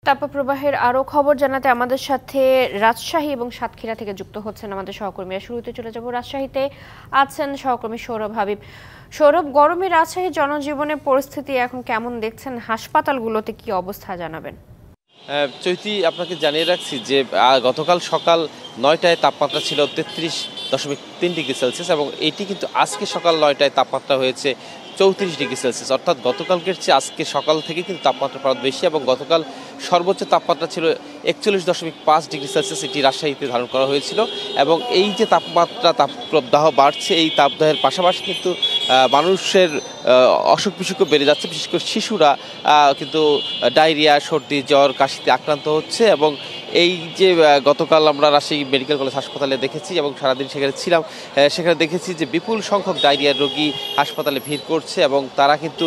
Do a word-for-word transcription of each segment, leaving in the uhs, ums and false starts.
তাপপ্রবাহের আরো খবর জানাতে আমাদের সাথে রাজশাহী এবং সাতক্ষীরা থেকে যুক্ত হচ্ছেন আমাদের সহকর্মীরা। শুরুতে চলে যাব রাজশাহীতে, আছেন সহকর্মী সৌরভ হাবিব। সৌরভ, গরমে রাজশাহী জনজীবনের পরিস্থিতি এখন কেমন দেখছেন? হাসপাতালগুলোতে কি অবস্থা জানাবেন? চৈতি, আপনাকে জানিয়ে রাখছি যে গতকাল সকাল নয়টায় তাপমাত্রা ছিল তেত্রিশ দশমিক তিন ডিগ্রি সেলসিয়াস এবং এটি কিন্তু আজকে সকাল নয়টায় তাপমাত্রা হয়েছে চৌত্রিশ ডিগ্রি সেলসিয়াস। অর্থাৎ গতকালকের চেয়ে আজকে সকাল থেকে কিন্তু তাপমাত্রা প্রায় বেশি এবং গতকাল সর্বোচ্চ তাপমাত্রা ছিল একচল্লিশ দশমিক পাঁচ ডিগ্রি সেলসিয়াস, এটি রাজশাহীতে ধারণ করা হয়েছিল। এবং এই যে তাপমাত্রা তাপদাহ বাড়ছে, এই তাপদাহের পাশাপাশি কিন্তু মানুষের অসুখ বিসুখও বেড়ে যাচ্ছে। বিশেষ করে শিশুরা কিন্তু ডায়রিয়া, সর্দি, জ্বর, কাশিতে আক্রান্ত হচ্ছে। এবং এই যে গতকাল আমরা রাজশাহী মেডিকেল কলেজ হাসপাতালে দেখেছি এবং সারাদিন সেখানে ছিলাম, সেখানে দেখেছি যে বিপুল সংখ্যক ডায়রিয়ার রোগী হাসপাতালে ভিড় করছে এবং তারা কিন্তু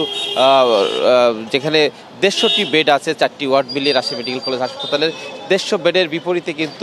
যেখানে দেড়শোটি বেড আছে, চারটি ওয়ার্ড মিলিয়ে রাজশাহী মেডিকেল কলেজ হাসপাতালের দেড়শো বেডের বিপরীতে কিন্তু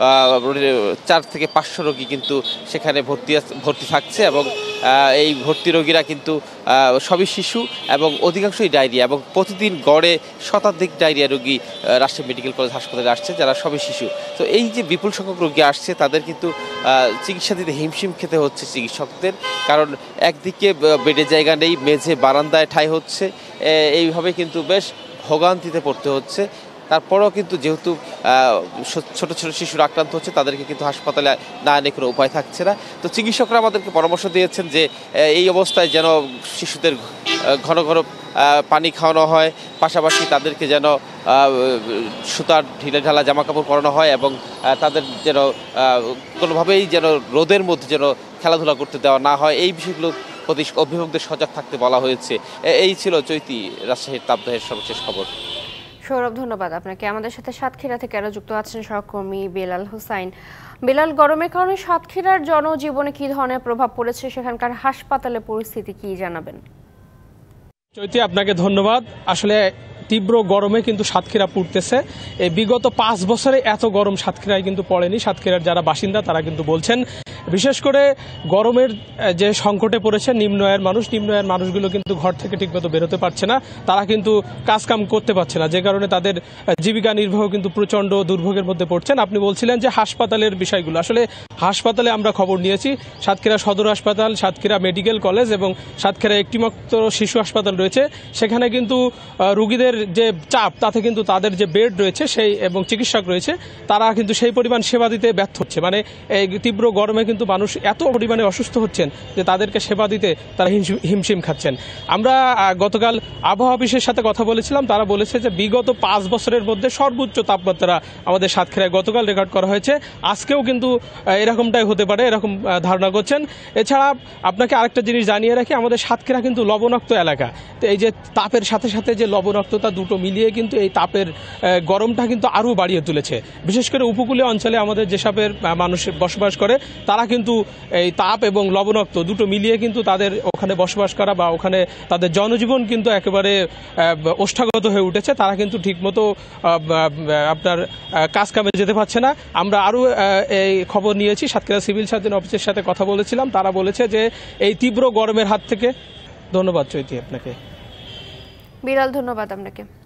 চার থেকে পাঁচশো রোগী কিন্তু সেখানে ভর্তি ভর্তি থাকছে এবং এই ভর্তি রোগীরা কিন্তু সবই শিশু এবং অধিকাংশই ডায়রিয়া এবং প্রতিদিন গড়ে শতাধিক ডায়রিয়া রোগী রাজশাহী মেডিকেল কলেজ হাসপাতালে আসছে, যারা সবই শিশু। তো এই যে বিপুল সংখ্যক রোগী আসছে, তাদের কিন্তু চিকিৎসা দিতে হিমশিম খেতে হচ্ছে চিকিৎসকদের, কারণ একদিকে বেডে জায়গা নেই, মেঝে বারান্দায় ঠাঁই হচ্ছে, এইভাবে কিন্তু বেশ ভোগান্তিতে পড়তে হচ্ছে। তারপরেও কিন্তু যেহেতু ছোট ছোট শিশুরা আক্রান্ত হচ্ছে, তাদেরকে কিন্তু হাসপাতালে না এনে কোনো উপায় থাকছে না। তো চিকিৎসকরা আমাদেরকে পরামর্শ দিয়েছেন যে এই অবস্থায় যেন শিশুদের ঘন ঘন পানি খাওয়ানো হয়, পাশাপাশি তাদেরকে যেন সুতার ঢিলে ঢালা জামা কাপড় পরানো হয় এবং তাদের যেন কোনোভাবেই যেন রোদের মধ্যে যেন খেলাধুলা করতে দেওয়া না হয়, এই বিষয়গুলো প্রতি অভিভাবকদের সজাগ থাকতে বলা হয়েছে। এই ছিল চৈতি রাজশাহীর তাপদাহের সর্বশেষ খবর। সৌরভ, ধন্যবাদ আপনাকে। আমাদের সাথে সাতক্ষীরা থেকে আরো যুক্ত আছেন সহকর্মী বেলাল হোসাইন। বেলাল, গরমের কারণে সাতক্ষীরার জনজীবনে কি ধরনের প্রভাব পড়েছে, সেখানকার হাসপাতালে পরিস্থিতি কি জানাবেন? চৈতি, আপনাকে ধন্যবাদ। আসলে তীব্র গরমে কিন্তু সাতক্ষীরা পুড়তেছে। এই বিগত পাঁচ বছরে এত গরম সাতক্ষীরায় কিন্তু পড়েনি। সাতক্ষীরার যারা বাসিন্দা তারা কিন্তু বলছেন, বিশেষ করে গরমের যে সংকটে পড়েছে নিম্ন আয়ের মানুষ, নিম্ন আয়ের মানুষগুলো কিন্তু ঘর থেকে ঠিকমতো বেরোতে পারছে না, তারা কিন্তু কাজকাম করতে পারছে না, যে কারণে তাদের জীবিকা নির্বাহ কিন্তু প্রচণ্ড দুর্ভোগের মধ্যে পড়ছেন। আপনি বলছিলেন যে হাসপাতালের বিষয়গুলো, আসলে হাসপাতালে আমরা খবর নিয়েছি, সাতক্ষীরা সদর হাসপাতাল, সাতক্ষীরা মেডিকেল কলেজ এবং সাতক্ষীরা একটি মাত্র শিশু হাসপাতাল রয়েছে। সেখানে কিন্তু রোগীদের যে চাপ, তাতে কিন্তু তাদের যে বেড রয়েছে সেই এবং চিকিৎসক রয়েছে, তারা কিন্তু সেই পরিমাণ সেবা দিতে ব্যর্থ হচ্ছে। মানে এই তীব্র গরমে কিন্তু মানুষ এত পরিমাণে অসুস্থ হচ্ছেন যে তাদেরকে সেবা দিতে তারা হিমশিম খাচ্ছেন। আমরা গতকাল আবহাওয়া অফিসের সাথে কথা বলেছিলাম, তারা বলেছে যে বিগত পাঁচ বছরের মধ্যে সর্বোচ্চ তাপমাত্রা আমাদের সাতক্ষীরায় গতকাল রেকর্ড করা হয়েছে। আজকেও কিন্তু এরকমটাই হতে পারে, এরকম ধারণা করছেন। এছাড়া আপনাকে আরেকটা জিনিস জানিয়ে রাখি, আমাদের সাতক্ষীরা কিন্তু লবণাক্ত এলাকা। তো এই যে তাপের সাথে সাথে যে লবণাক্ততা, দুটো মিলিয়ে কিন্তু এই তাপের গরমটা কিন্তু আরও বাড়িয়ে তুলেছে। বিশেষ করে উপকূলীয় অঞ্চলে আমাদের যেসবের মানুষ বসবাস করে, তারা কিন্তু এই তাপ এবং লবণাক্ত দুটো মিলিয়ে কিন্তু তাদের ওখানে বসবাস করা বা ওখানে তাদের জনজীবন কিন্তু একেবারে ওষ্ঠাগত হয়ে উঠেছে। তারা কিন্তু ঠিকমতো আপনার কাজ কামে যেতে পারছে না। আমরা আরও এই খবর নিয়েছি, সাতক্ষীরা সিভিল সার্জন অফিসের সাথে কথা বলেছিলাম, তারা বলেছে যে এই তীব্র গরমের হাত থেকে। ধন্যবাদ চৈতি আপনাকে। বিড়াল, ধন্যবাদ আপনাকে।